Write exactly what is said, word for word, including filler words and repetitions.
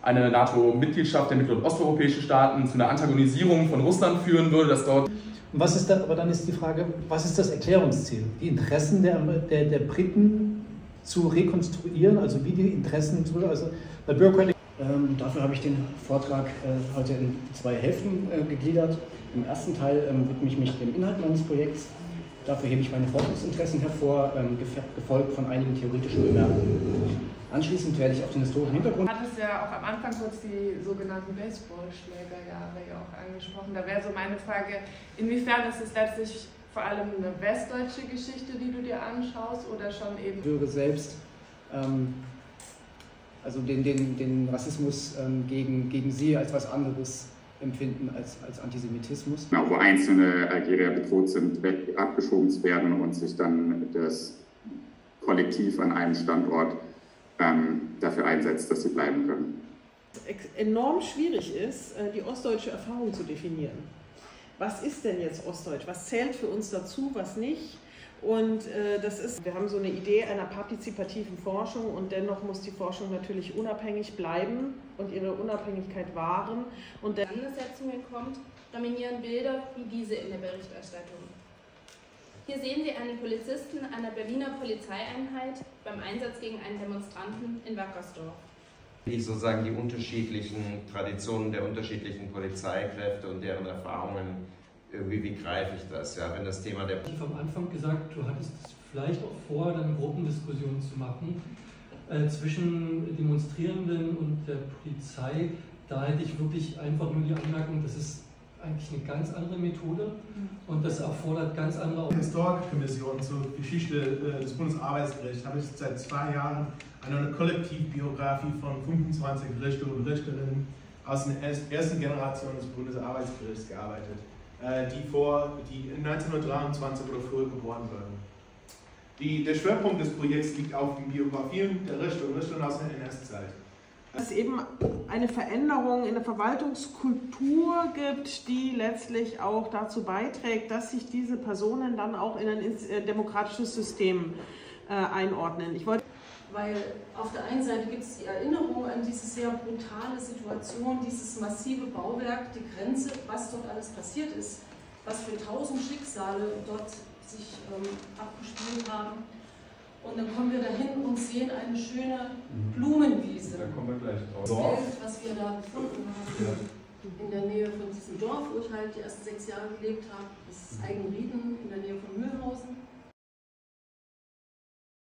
eine NATO-Mitgliedschaft der mittel- und osteuropäischen Staaten zu einer Antagonisierung von Russland führen würde, dass dort... Was ist da, aber dann ist die Frage, was ist das Erklärungsziel? Die Interessen der, der, der Briten zu rekonstruieren, also wie die Interessen, also bei Bürgerlich. Ähm, dafür habe ich den Vortrag äh, heute in zwei Hälften äh, gegliedert. Im ersten Teil ähm, widme ich mich dem Inhalt meines Projekts. Dafür hebe ich meine Forschungsinteressen hervor, ähm, gefolgt von einigen theoretischen Bemerkungen. Anschließend werde ich auf den historischen Hintergrund... Du hattest ja auch am Anfang kurz die sogenannten Baseballschlägerjahre ja auch angesprochen. Da wäre so meine Frage, inwiefern ist es letztlich vor allem eine westdeutsche Geschichte, die du dir anschaust, oder schon eben... Ich höre selbst ähm, also den, den, den Rassismus ähm, gegen, gegen sie als was anderes empfinden als, als Antisemitismus. Auch wo einzelne Algerier bedroht sind, weg, abgeschoben zu werden und sich dann das Kollektiv an einem Standort ähm, dafür einsetzt, dass sie bleiben können. Enorm schwierig ist, die ostdeutsche Erfahrung zu definieren. Was ist denn jetzt Ostdeutsch? Was zählt für uns dazu, was nicht? Und äh, das ist, wir haben so eine Idee einer partizipativen Forschung, und dennoch muss die Forschung natürlich unabhängig bleiben und ihre Unabhängigkeit wahren. Und der Auseinandersetzungen kommt, dominieren Bilder wie diese in der Berichterstattung. Hier sehen Sie einen Polizisten einer Berliner Polizeieinheit beim Einsatz gegen einen Demonstranten in Wackersdorf. Wie sozusagen die unterschiedlichen Traditionen der unterschiedlichen Polizeikräfte und deren Erfahrungen, wie, wie greife ich das? Ja, wenn das Thema der... Ich habe am Anfang gesagt, du hattest vielleicht auch vor, dann Gruppendiskussionen zu machen äh, zwischen Demonstrierenden und der Polizei. Da hätte ich wirklich einfach nur die Anmerkung, das ist eigentlich eine ganz andere Methode und das erfordert ganz andere... Die Historikerkommission zur Geschichte äh, des Bundesarbeitsgerichts habe ich seit zwei Jahren an einer Kollektivbiografie von fünfundzwanzig Richter und Richterinnen aus der ersten Generation des Bundesarbeitsgerichts gearbeitet, äh, die, vor, die neunzehnhundertdreiundzwanzig oder früher geboren wurden. Die, der Schwerpunkt des Projekts liegt auf den Biografien der Richter und Richterinnen aus der N S-Zeit. Dass es eben eine Veränderung in der Verwaltungskultur gibt, die letztlich auch dazu beiträgt, dass sich diese Personen dann auch in ein demokratisches System äh, einordnen. Ich wollte Weil auf der einen Seite gibt es die Erinnerung an diese sehr brutale Situation, dieses massive Bauwerk, die Grenze, was dort alles passiert ist, was für tausend Schicksale dort sich ähm, abgespielt haben. Und dann kommen wir dahin und sehen eine schöne Blumenwiese. Da kommen wir gleich drauf. Das Bild, was wir da gefunden haben, ja. In der Nähe von diesem Dorf, wo ich halt die ersten sechs Jahre gelebt habe, das ist Eigenried.